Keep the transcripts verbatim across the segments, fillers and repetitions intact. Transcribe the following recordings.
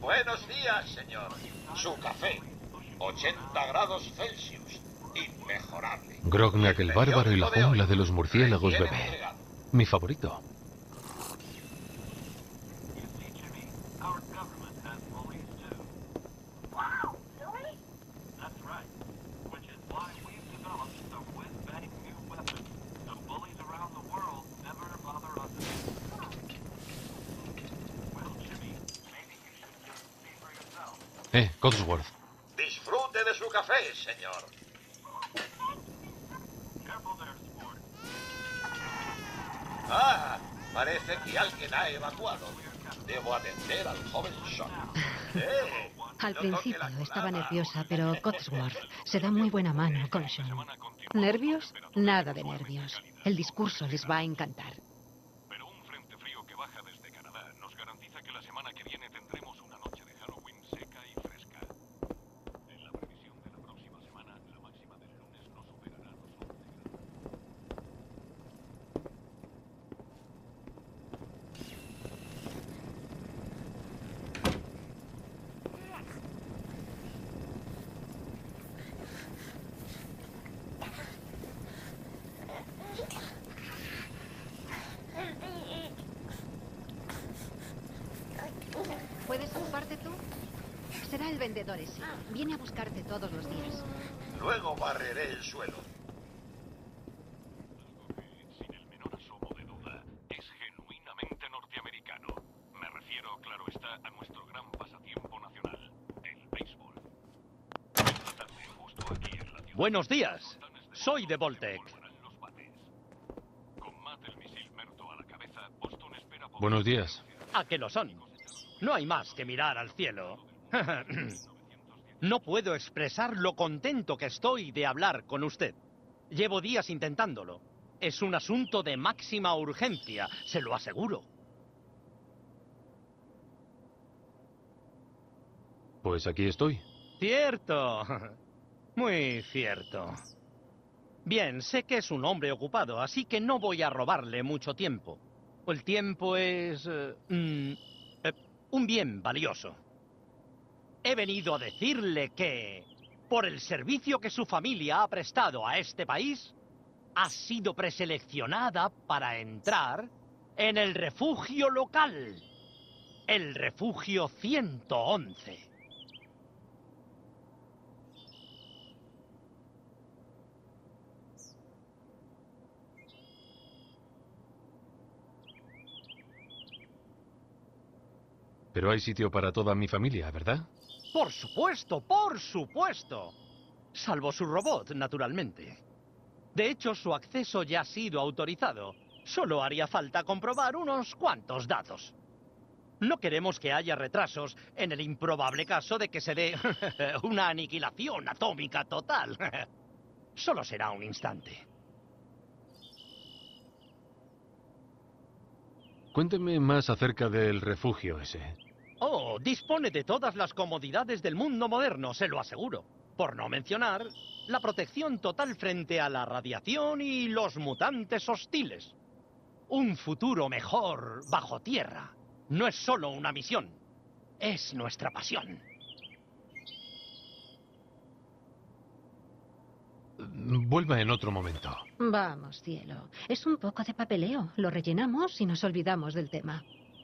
Buenos días, señor. Su café. ochenta grados Celsius. Inmejorable. Grognak el bárbaro y la jungla de los murciélagos bebé. Mi favorito. Eh, Codsworth. Disfrute de su café, señor. Ah, parece que alguien ha evacuado. Debo atender al joven Sean. Eh, Al no principio toque la estaba colada. nerviosa, pero Codsworth se da muy buena mano con Sean. ¿Nervios? Nada de nervios. El discurso les va a encantar. Pero un frente frío que baja desde Canadá nos garantiza que la semana que viene tendremos una noche de Halloween seca y fresca. En la previsión de la próxima semana, la máxima del lunes no superará los once grados. ¿Puedes ocuparte tú? Será el vendedor ese. Viene a buscarte todos los días. Luego barreré el suelo. Algo que, sin el menor asomo de duda, es genuinamente norteamericano. Me refiero, claro está, a nuestro gran pasatiempo nacional, el béisbol. Esta tarde, justo aquí en la ciudad, Buenos días. los sultanes de Soy de Boston Voltec. envolverán los bates. Con Matt el misil Merto a la cabeza, Boston espera poder- Buenos días. ¿A qué lo son? No hay más que mirar al cielo. No puedo expresar lo contento que estoy de hablar con usted. Llevo días intentándolo. Es un asunto de máxima urgencia, se lo aseguro. Pues aquí estoy. Cierto. Muy cierto. Bien, sé que es un hombre ocupado, así que no voy a robarle mucho tiempo. El tiempo es... eh, mm, eh, un bien valioso. He venido a decirle que, por el servicio que su familia ha prestado a este país, ha sido preseleccionada para entrar en el refugio local. El refugio ciento once. Pero hay sitio para toda mi familia, ¿verdad? Por supuesto, por supuesto. Salvo su robot, naturalmente. De hecho, su acceso ya ha sido autorizado. Solo haría falta comprobar unos cuantos datos. No queremos que haya retrasos en el improbable caso de que se dé una aniquilación atómica total. Solo será un instante. Cuénteme más acerca del refugio ese. Oh, dispone de todas las comodidades del mundo moderno, se lo aseguro. Por no mencionar la protección total frente a la radiación y los mutantes hostiles. Un futuro mejor bajo tierra. No es solo una misión, es nuestra pasión. Vuelva en otro momento. Vamos, cielo. Es un poco de papeleo. Lo rellenamos y nos olvidamos del tema.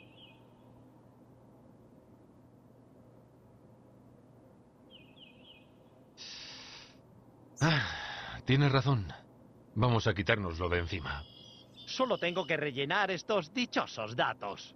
Ah, tiene razón. Vamos a quitárnoslo de encima. Solo tengo que rellenar estos dichosos datos.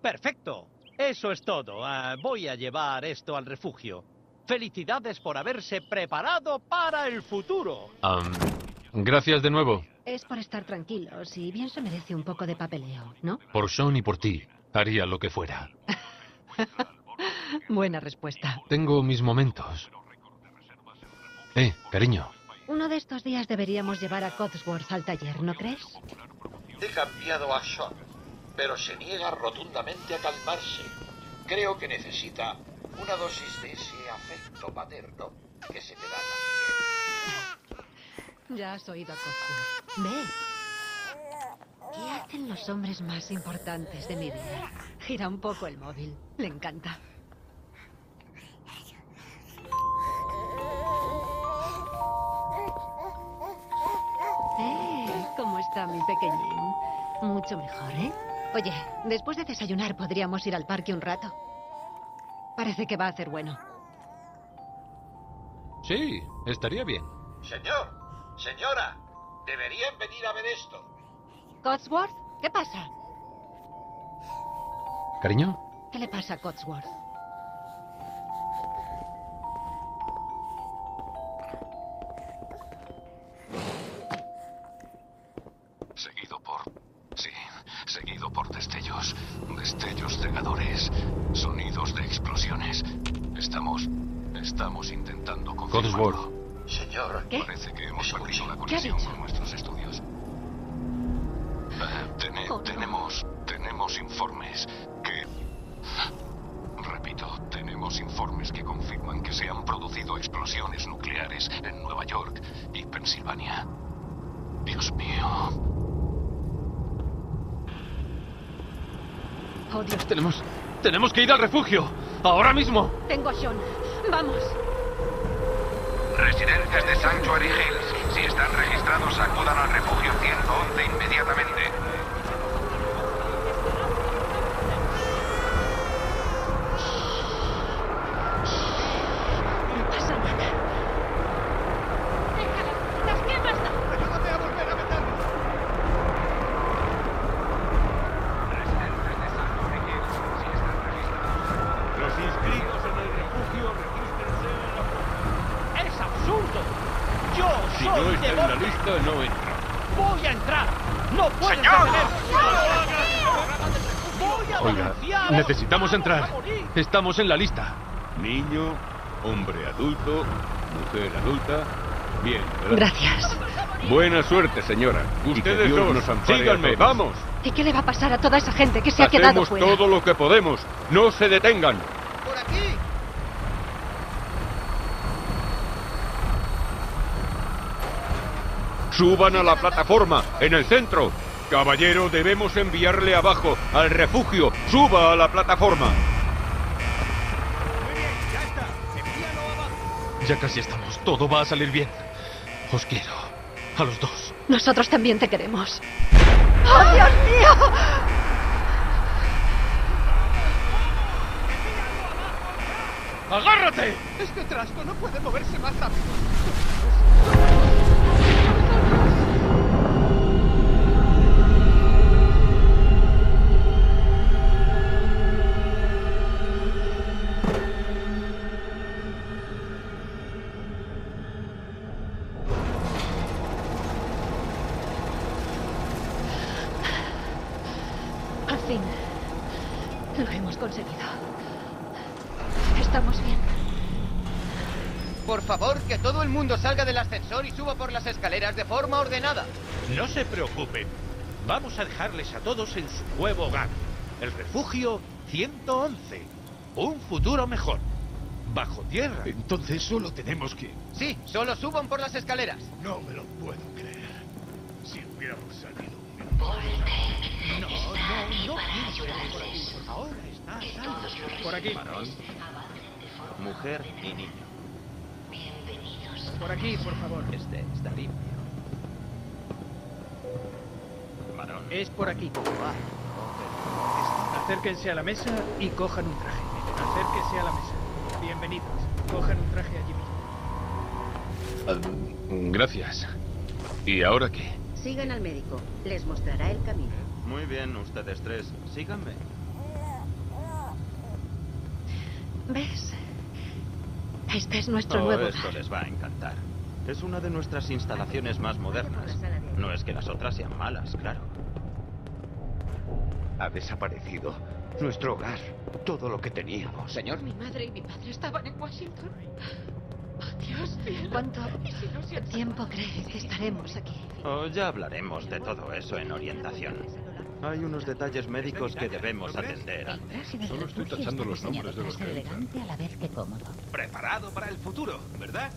Perfecto. Eso es todo. Ah, voy a llevar esto al refugio. Felicidades por haberse preparado para el futuro. Am, gracias de nuevo. Es por estar tranquilos y bien se merece un poco de papeleo, ¿no? Por Sean y por ti, haría lo que fuera. Buena respuesta. Tengo mis momentos. Eh, cariño. Uno de estos días deberíamos llevar a Codsworth al taller, ¿no crees? He cambiado a Sean, pero se niega rotundamente a calmarse. Creo que necesita una dosis de ese afecto paterno que se te da también. Ya has oído a Codsworth. Ve. ¿Qué hacen los hombres más importantes de mi vida? Gira un poco el móvil. Le encanta. Eh, ¿cómo está mi pequeñín? Mucho mejor, ¿eh? Oye, después de desayunar podríamos ir al parque un rato. Parece que va a hacer bueno. Sí, estaría bien. Señor, señora, deberían venir a ver esto. ¿Codsworth? ¿Qué pasa? ¿Cariño? ¿Qué le pasa a Codsworth? Seguido por... Sí, seguido por destellos. Destellos cegadores. Sonidos de explosiones. Estamos... Estamos intentando confirmarlo. Codsworth. Señor, ¿Qué? Parece que hemos perdido la ¿Qué ha conexión dicho? con nuestros estudios. Eh, tene- Oh, no. tenemos... Tenemos informes que... Repito, tenemos informes que confirman que se han producido explosiones nucleares en Nueva York y Pensilvania. Dios mío. Oh, Dios. Tenemos... Tenemos que ir al refugio. Ahora mismo. Tengo a Sean. Vamos. Residentes de Sanctuary Hills, si están registrados, acudan al refugio ciento once inmediatamente. No pasa nada. Déjala. ¡Las piernas no! ¡Ayúdame a volver a meterme! Residentes de Sanctuary Hills, si están registrados. Los inscritos en el refugio, regístrense en la puerta. ¡Es absurdo! ¡Yo Si soy no está en la Devolver. lista, no entra. ¡Voy a entrar! ¡No puedes ¡Señor! detenerme! ¡Voy a Oiga, denunciar! necesitamos ¡Vamos entrar. a morir! Estamos en la lista. Niño, hombre adulto, mujer adulta. Bien, ¿verdad? Gracias. Buena suerte, señora. Ustedes Dios dos, nos ampare síganme, a todos. vamos. ¿Y qué le va a pasar a toda esa gente que se ha quedado Hacemos fuera? todo lo que podemos. No se detengan. ¡Por aquí! Suban a la plataforma, en el centro. Caballero, debemos enviarle abajo, al refugio. Suba a la plataforma. Muy bien, ya está. Envíalo abajo. Ya casi estamos. Todo va a salir bien. Os quiero. A los dos. Nosotros también te queremos. ¡Oh, Dios mío! ¡Agárrate! Este trasto no puede moverse más rápido. Al fin. Lo hemos conseguido. Estamos bien. Por favor, que todo el mundo salga del ascensor y suba por las escaleras de forma ordenada. No se preocupen. Vamos a dejarles a todos en su nuevo hogar. El refugio ciento once. Un futuro mejor. Bajo tierra. Entonces solo tenemos que... Sí, solo suban por las escaleras. No me lo puedo creer. Si hubiéramos salido... No, no, no pienso por aquí. Ahora está a salvo. Por aquí. Mujer y niño. Por aquí, por favor. Este está limpio. Varón. Es por aquí. Acérquense a la mesa y cojan un traje. Acérquense a la mesa. Bienvenidos. Cojan un traje allí mismo. Ah, gracias. ¿Y ahora qué? Sigan al médico. Les mostrará el camino. Muy bien, ustedes tres. Síganme. ¿Ves? Este es nuestro Oh, nuevo esto hogar. les va a encantar. Es una de nuestras instalaciones más modernas. No es que las otras sean malas, claro. Ha desaparecido nuestro hogar, todo lo que teníamos. Señor. Mi madre y mi padre estaban en Washington. Oh, Dios mío. ¿Cuánto tiempo cree que estaremos aquí? Oh, ya hablaremos de todo eso en orientación. Hay unos detalles médicos que debemos atender antes. Solo estoy tachando los nombres de los que entran. elegante a la vez que cómodo. Preparado para el futuro, ¿verdad?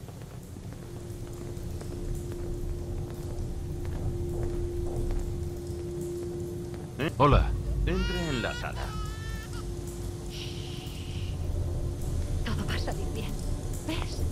¿Eh? Hola. Entre en la sala. Todo va a salir bien. ¿Ves?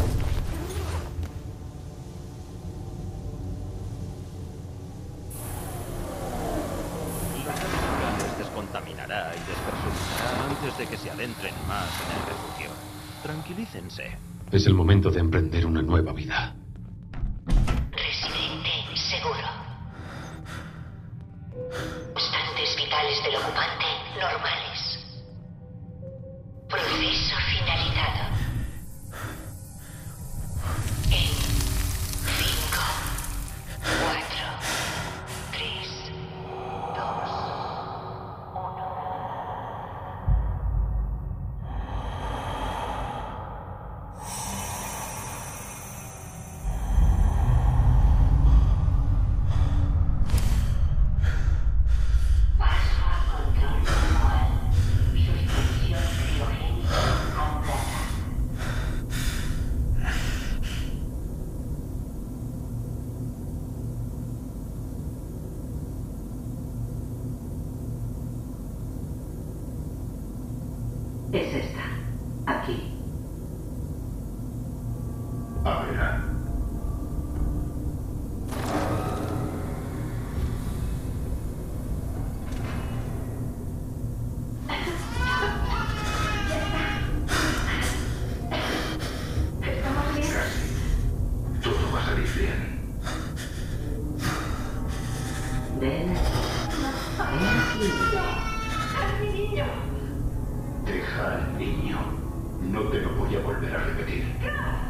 La sala les descontaminará y despersonalizará antes de que se adentren más en el refugio. Tranquilícense. Es el momento de emprender una nueva vida. Residente seguro. Constantes vitales del ocupante normales. Proceso finalizado. En cinco, cuatro, tres, dos, uno. Paso a control manual. Suspensión criogénica activada. Es esta. Aquí. A ver. Todo va a salir bien. Ven. Ven aquí. Deja al niño. No te lo voy a volver a repetir.